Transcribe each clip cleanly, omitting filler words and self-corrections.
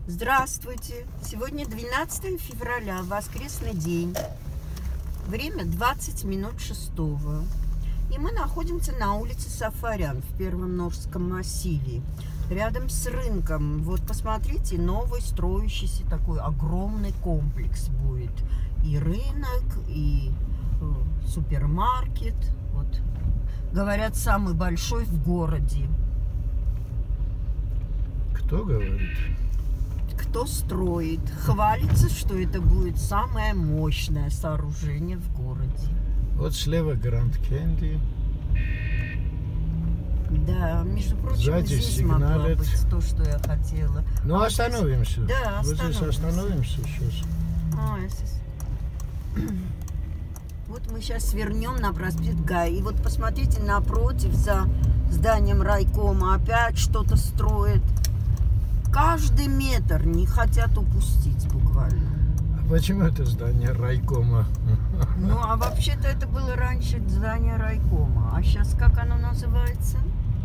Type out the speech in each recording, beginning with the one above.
Здравствуйте! Сегодня 12 февраля, воскресный день. Время 20 минут 6. И мы находимся на улице Сафарян в Первом Норском массиве, рядом с рынком. Вот посмотрите, новый строящийся такой огромный комплекс будет. И рынок, и супермаркет. Вот, говорят, самый большой в городе. Кто говорит? Кто строит, хвалится, что это будет самое мощное сооружение в городе. Вот слева Гранд Кенди. Да, между прочим, сзади здесь сигналит. могла быть то, что я хотела. Ну, остановимся. Да, вот здесь остановимся сейчас. Вот мы сейчас свернем на проспект Гая. И вот посмотрите, напротив, за зданием райкома опять что-то строят. Каждый метр не хотят упустить буквально. А почему это здание райкома? Ну, а вообще-то это было раньше здание райкома. А сейчас как оно называется?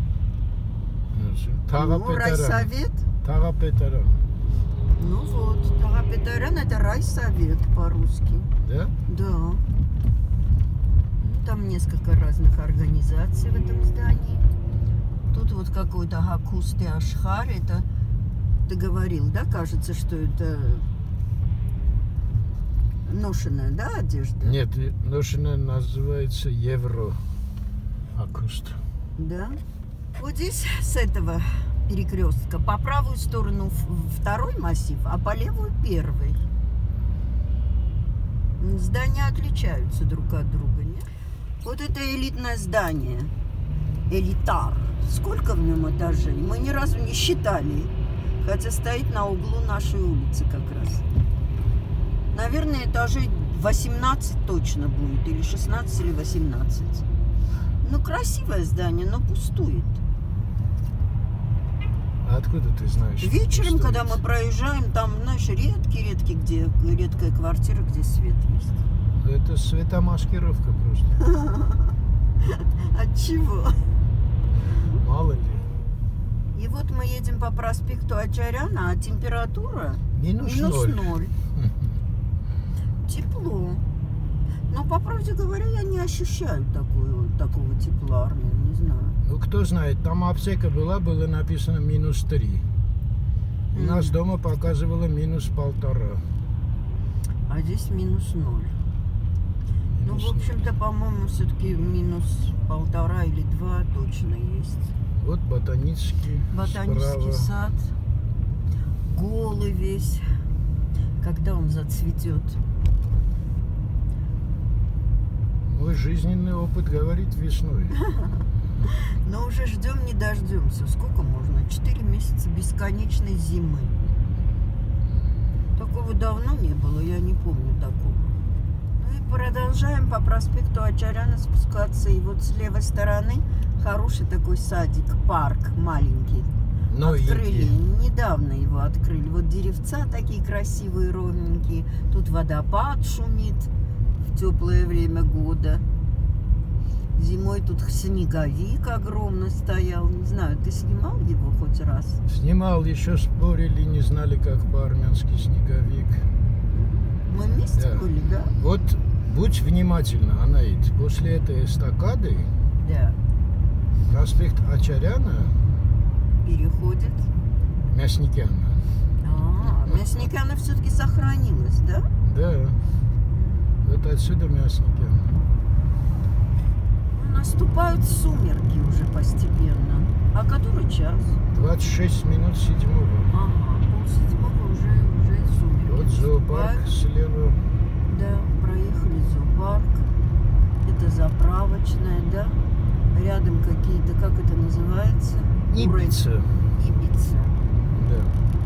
Ну, райсовет. Тагапетаран. Ну вот, Тагапетаран — это райсовет по-русски. Да? Да. Ну, там несколько разных организаций в этом здании. Тут вот какой-то Хакусты Ашхар. Это ты говорил, да, кажется, что это ношеная, да, одежда? Нет, ношеная называется Евро Акуст. Да. Вот здесь с этого перекрестка по правую сторону второй массив, а по левую первый. Здания отличаются друг от друга, нет? Вот это элитное здание. Элитар. Сколько в нем этажей? Мы ни разу не считали. Хотя стоит на углу нашей улицы как раз. Наверное, этажей 18 точно будет. Или 16, или 18. Ну, красивое здание, но пустует. А откуда ты знаешь? Вечером, когда мы проезжаем, там, знаешь, редкая квартира, где свет есть. Это светомаскировка просто. От чего? Мало ли. И вот мы едем по проспекту Ачаряна, а температура Минус 0. Тепло. Но, по правде говоря, я не ощущаю такого тепла, Армен, не знаю. Ну, кто знает, там аптека было написано -3. У нас дома показывало -1,5. А здесь -0. Ну, в общем-то, по-моему, все-таки -1,5 или 2 точно есть. Вот ботанический Ботанический сад. Голый весь. Когда он зацветет? Мой жизненный опыт говорит весной. Но уже ждем, не дождемся. Сколько можно? 4 месяца бесконечной зимы. Такого давно не было, я не помню такого. Ну и продолжаем по проспекту Ачаряна спускаться. И вот с левой стороны хороший такой садик, парк маленький. Открыли, недавно его открыли. Вот деревца такие красивые, ровненькие. Тут водопад шумит в теплое время года. Зимой тут снеговик огромный стоял. Не знаю, ты снимал его хоть раз? Снимал, еще спорили, не знали, как по-армянски снеговик. Мы вместе были, да? Вот будь внимательна, Анаит. После этой эстакады проспект Ачаряна переходит Мясникяна. Мясникяна все-таки сохранилась, да? Да. Вот отсюда Мясникяна. Наступают сумерки уже постепенно. А который час? 26 минут 7. Ага, 6:30 уже сумерки. Вот зоопарк слева. Да, проехали зоопарк. Это заправочная, да? Рядом какие-то, как это называется? Ибица. Ибица. Да.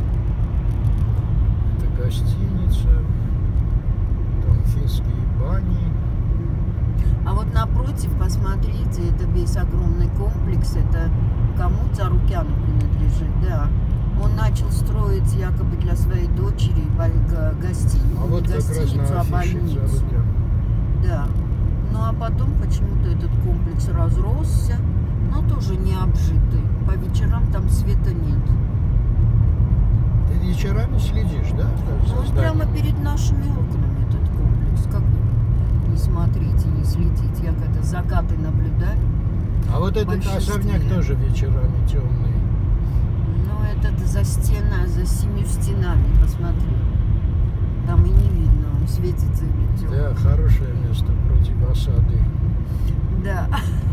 Это гостиница. Там финские бани. А вот напротив, посмотрите, это весь огромный комплекс. Это кому? Царукяну принадлежит, да. Он начал строить якобы для своей дочери гостиницу, а вот гостиницу, а больницу. Да. Ну а потом почему-то этот комплекс разросся, но тоже не обжитый. По вечерам там света нет. Ты вечерами следишь, да? за Он зданием? прямо перед нашими окнами этот комплекс. Как не смотрите, не следите. Я когда закаты наблюдаю. А вот этот большинстве. особняк тоже вечерами темный. Ну, этот за 7 стенами, посмотри. Там и не видно, он светится или темный. Да, хорошее место против осады. Да.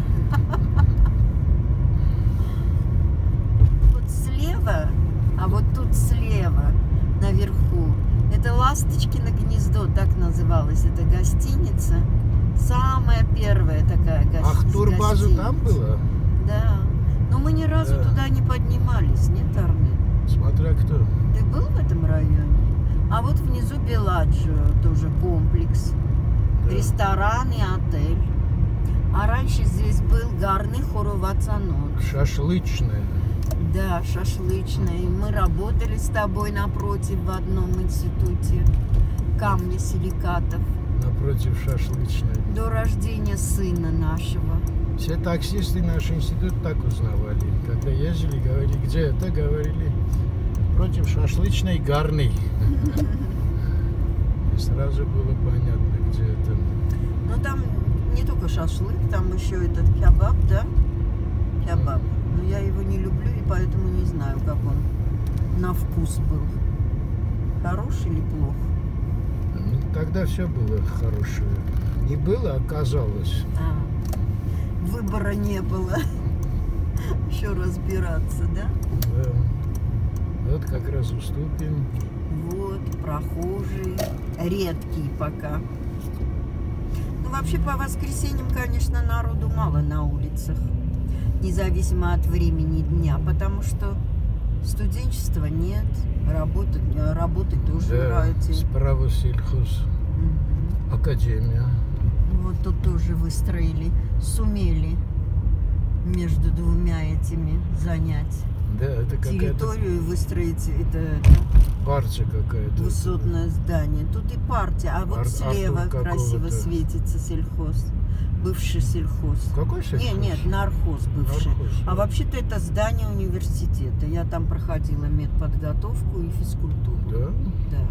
Вот слева, а вот тут слева, наверху, это Ласточкино гнездо, так называлась эта гостиница. Самая первая такая Ах, турбаза гостиница. там была? Да. Но мы ни разу Да. туда не поднимались, нет, Армен? Смотря кто. Ты был в этом районе? А вот внизу Беладжио, тоже комплекс. Да. Ресторан и отель. А раньше здесь был Гарный Хорувацанот. Шашлычная. Да, шашлычная. И мы работали с тобой напротив в одном институте камня силикатов. Напротив шашлычной. До рождения сына нашего. Все таксисты наш институт так узнавали. Когда ездили, говорили, где это, говорили, против шашлычной Гарной. И сразу было понятно, где это. Но там не только шашлык, там еще этот кебаб, да? Кебаб. Но я его не люблю, и поэтому не знаю, как он на вкус был. Хорош или плох? Ну, тогда все было хорошее. Не было, оказалось. Выбора не было. Еще разбираться, да? Да. Вот как раз уступим. Вот, прохожие. Редкий пока. Ну, вообще, по воскресеньям, конечно, народу мало на улицах. Независимо от времени дня, потому что студенчества нет, работы тоже Да, ради. справа сельхоз. Академия. Вот тут тоже выстроили, сумели между двумя этими занять Да, это какая-то территорию, выстроить это партия какая-то. высотное здание. Тут и партия, а вот Артур слева красиво какого-то. светится сельхоз, бывший сельхоз. Какой сельхоз? Нет, нархоз бывший. Нархоз, А да. вообще-то это здание университета. Я там проходила медподготовку и физкультуру. Да? Да.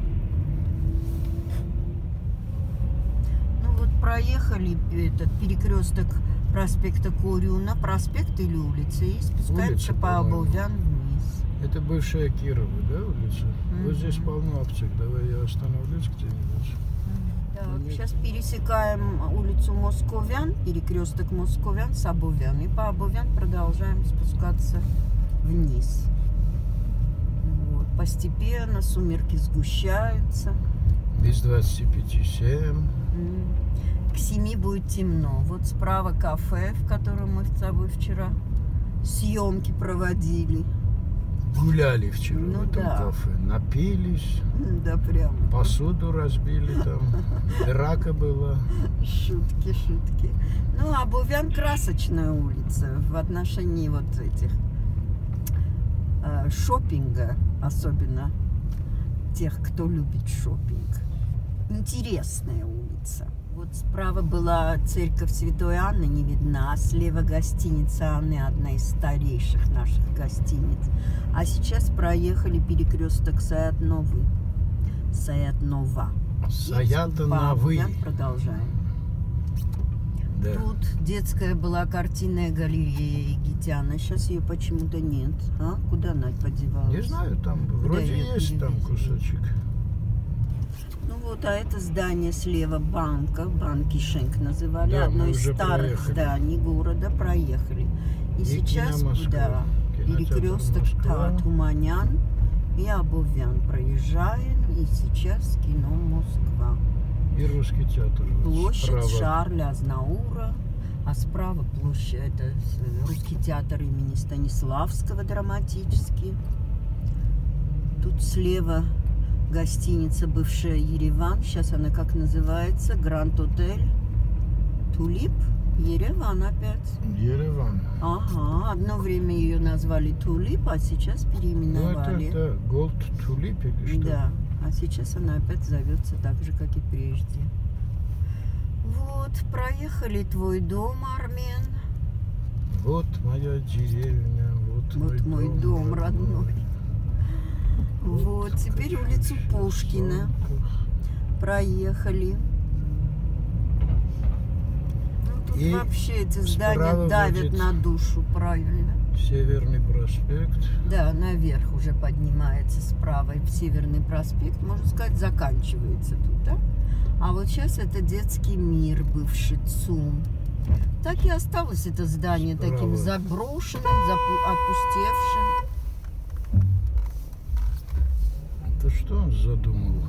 Ну вот проехали этот перекресток проспекта Корюна, проспект или улица, и спускаемся Улица, по по-моему. Обувян вниз. Это бывшая Кирова, да, улица? Вот здесь полно аптек. Давай я остановлюсь где-нибудь. Так, Нет. сейчас пересекаем улицу Московян, перекресток Московян с Обувян. И по Обувян продолжаем спускаться вниз. Вот. Постепенно сумерки сгущаются. Без 25,7. К 7 будет темно. Вот справа кафе, в котором мы с тобой вчера съемки проводили. Гуляли вчера Ну в этом да. кафе. Напились, Да, прям. посуду разбили там. Драка была. Шутки, шутки. Ну, Обувян красочная улица в отношении вот этих шопинга, особенно тех, кто любит шопинг. Интересная улица. Вот справа была церковь Святой Анны, не видна, а слева гостиница Анны, одна из старейших наших гостиниц. А сейчас проехали перекресток Саят-Новый. Саят-Нова. Саят-Новый. Продолжаем. Да. Тут детская была картинная галерея Егитяна. Сейчас ее почему-то нет. А? Куда она подевалась? Не знаю, там вроде её есть там перевезли? кусочек. Ну вот, а это здание слева банка, банки Шенк называли, Да, одно мы из уже старых проехали. зданий города, проехали. И сейчас, Кино Москва. да, Кинотеатр перекресток Москва. Туманян и Обувян проезжаем, и сейчас кино Москва. И русский театр. вот Площадь справа. Шарля Азнаура, а справа площадь, это русский театр имени Станиславского драматический. Тут слева гостиница бывшая Ереван, сейчас она как называется, Гранд-отель Тулип, Ереван опять. Ереван. Ага, одно время ее назвали Тулип, а сейчас Ну переименовали. это, да, Gold Tulip или что? Да, а сейчас она опять зовется так же, как и прежде. Вот, проехали твой дом, Армен. Вот моя деревня, вот Вот мой дом родной. Вот, теперь улицу Пушкина проехали. Ну, тут И вообще эти здания справа давят будет на душу, правильно? Северный проспект. Да, наверх уже поднимается справа. И Северный проспект, можно сказать, заканчивается тут, да? А вот сейчас это детский мир, бывший ЦУМ. Так и осталось это здание Справа. таким заброшенным, опустевшим. Это что он задумал?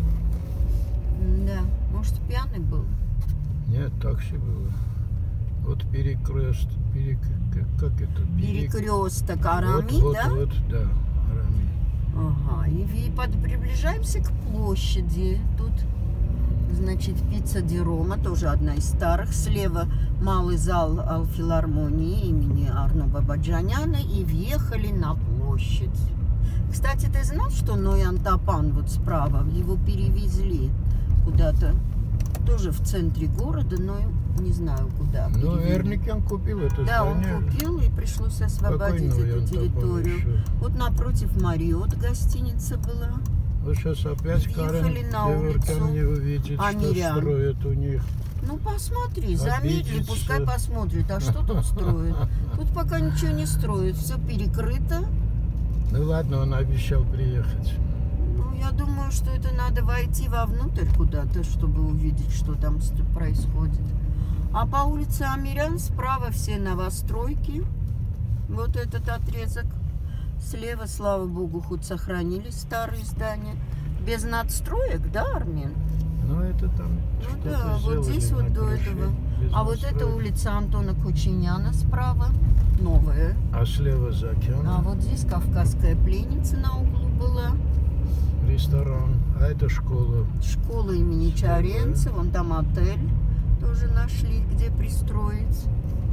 Да, может, пьяный был? Нет, такси было. Вот перекрест, как это? Перекресток Арами, вот, да? Вот, да, Арами. Ага, и приближаемся к площади. Тут, значит, пицца Ди Рома, тоже одна из старых. Слева малый зал Алфилармонии имени Арно Бабаджаняна. И въехали на площадь. Кстати, ты знал, что Ноян Тапан вот справа, его перевезли куда-то, тоже в центре города, но не знаю куда. Ну, Эрникян купил это Да, здание. он купил, и пришлось освободить Какой эту Ноян Тапан территорию. еще? Вот напротив Мариот гостиница была. Вот сейчас опять Въехали Карен на улицу Северкян не увидит, Амирян. что строят у них. Ну, посмотри, замедли, Обидится. пускай посмотрит. А что тут строят? Тут пока ничего не строят, все перекрыто. Ну ладно, он обещал приехать. Ну, я думаю, что это надо войти вовнутрь куда-то, чтобы увидеть, что там происходит. А по улице Амирян справа все новостройки. Вот этот отрезок. Слева, слава богу, хоть сохранились старые здания. Без надстроек, да, Армен? Ну это там Ну что-то да, вот сделали здесь на вот до крыше, этого. без А вот эта настроек. улица Антона Кочиняна справа, новая. А слева за океаном А вот здесь Кавказская пленница на углу была. ресторан. А это школа. Школа имени Чаренца, вон там отель тоже нашли, где пристроить.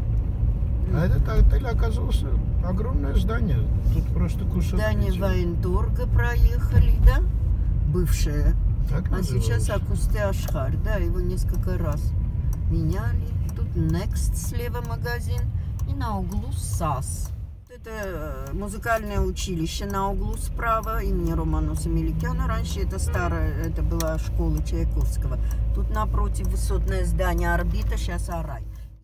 А этот отель оказался огромное здание. Тут просто кусок. Здание эти- военторга проехали, да? Бывшее. Так А сейчас называлось? Акусте Ашхар, да, его несколько раз меняли. Тут Next слева магазин и на углу САС. Это музыкальное училище на углу справа имени Романуса Меликяна. Раньше это старая, это была школа Чайковского. Тут напротив высотное здание Орбита, сейчас Арай.